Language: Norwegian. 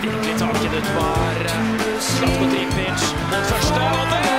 Nydelig taket ut var Zlatko Tripic mot første, og det